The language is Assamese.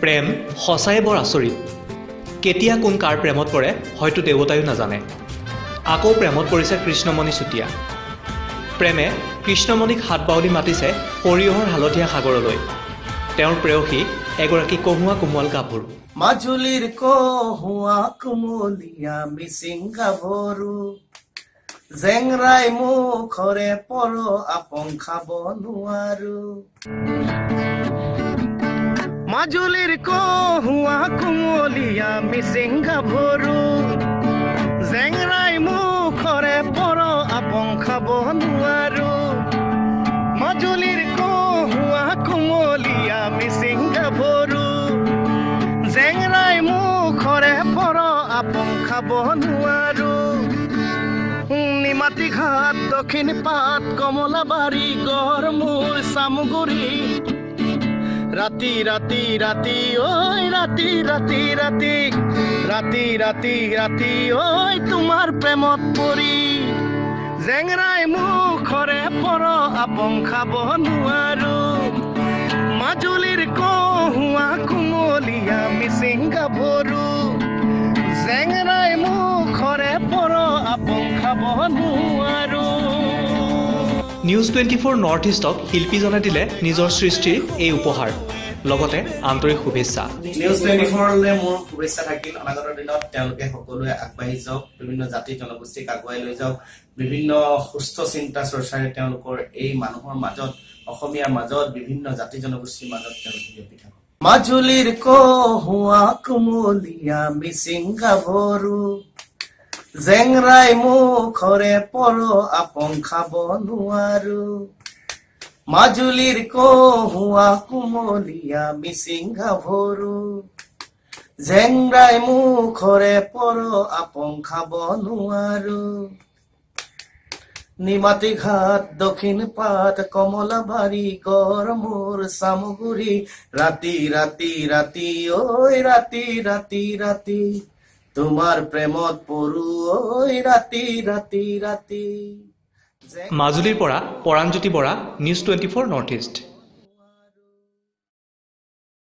প্ৰেম সঁচাই বৰ আচৰিত। কেতিয়া কোন কাৰ প্ৰেমত পৰে হয়তো দেৱতায়ো নাজানে। আকৌ প্ৰেমত পৰিছে কৃষ্ণমণি চুতীয়া। প্ৰেমে কৃষ্ণমণিক হাত বাউলি মাতিছে সৰিয়হৰ হালধীয়া সাগৰলৈ। তেওঁৰ প্ৰেয়সী এগৰাকী কহুৱা কোমল গাভৰু। মাজুলীৰ কহুৱা কোমলীয়া মিচিং গাভৰু, জেংৰাই মুখৰে পৰ আপং খাব নোৱাৰো। মাজুলীৰ কহুৱা কোমলীয়া মিচিং গাভৰু, জেংৰাই মুখৰে পৰ আপং খাব নোৱাৰো। মাজুলীৰ কহুৱা কোমলীয়া মিচিং গাভৰু, জেংৰাই মুখৰে পৰ আপং খাব নোৱাৰো। নিমাতী ঘাট দক্ষিণ পাট কমলাবাৰী গড় মোৰ চামগুৰি। ৰাতি ৰাতি ৰাতি ঐ ৰাতি ৰাতি ৰাতি ৰাতি ৰাতি ৰাতি ঐ তোমাৰ প্ৰেমত পৰি, জেংৰাই মুখৰে পৰ আপং খাব নোৱাৰো। মাজুলীৰ কহুৱা কোমলীয়া মিচিং গাভৰু, জেংৰাই মুখৰে পৰ আপং খাব নোৱাৰো। নিউজ 24 নৰ্থ ইষ্টক শিল্পীজনে দিলে নিজৰ সৃষ্টিৰ এই উপহাৰ, লগতে আন্তৰিক শুভেচ্ছা। নিউজ 24লৈ মোৰ শুভেচ্ছা থাকিল। অনাগত দিনত তেওঁলোকে সকলোৱে আগবাঢ়ি যাওক, বিভিন্ন জাতি জনগোষ্ঠীক আগুৱাই লৈ যাওক, বিভিন্ন সুস্থ চিন্তা চৰ্চাৰে তেওঁলোকৰ এই মানুহৰ মাজত, অসমীয়াৰ মাজত, বিভিন্ন জাতি জনগোষ্ঠীৰ মাজত তেওঁলোকে বিয়পি থাকক। মাজুলীৰ কহুৱা কোমলীয়া মিচিং গাভৰু, জেংৰাই মুখৰে পৰ আপং খাব নোৱাৰো। মাজুলীৰ কহুৱা কোমলীয়া মিচিং গাভৰু, জেংৰাই মুখৰে পৰ আপং খাব নোৱাৰো। নিমাতী ঘাট দক্ষিণ পাট কমলাবাৰী গড় মোৰ চামগুৰি। ৰাতি ৰাতি ৰাতি ঐ ৰাতি ৰাতি ৰাতি তোমাৰ প্ৰেমত পৰো ঐ ৰাতি ৰাতি ৰাতি। মাজুলীৰ পৰা Paranjyoti Bora, news 24 north east.